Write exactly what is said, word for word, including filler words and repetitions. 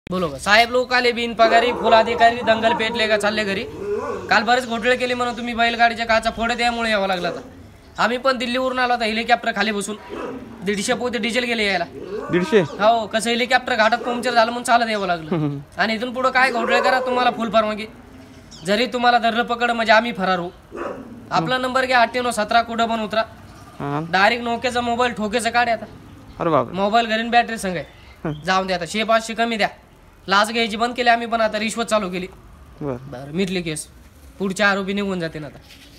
बोलो का साहेब लोक आले बिन पगारी फुल अधिकारी दंगल पेटले का चालले घरी. काल बरेच घोटाळे केले म्हणून तुम्ही बैलगाडीच्या काचा फोडे त्यामुळे यावं लागला आता. आम्ही पण दिल्लीवरून आलो होता हेलिकॉप्टर खाली बसून दीडशे पोते डिझेल गेले यायला. दीडशे हो कसं हेलिकॉप्टर घाटात पंक्चर झालं म्हणून चालत यावं लागलं. आणि इथून पुढे काय घोटाळे करा तुम्हाला फुल परवानगी. जरी तुम्हाला धरलं पकड म्हणजे आम्ही फरार होऊ. आपला नंबर घ्या अठ्ठ्याण्णव सतरा कुठं पण उतरा. डायरेक्ट नोक्याचा मोबाईल ठोकेचा काढे आता. अरे बाप मोबाईल घरीन बॅटरी संग आहे. जाऊन द्या आता शे पाचशे कमी द्या. लाच घ्यायची बंद केली आम्ही पण आता रिश्वत चालू केली. बरं बरं मिटली केस पुढचे आरोपी निघून जाते ना आता.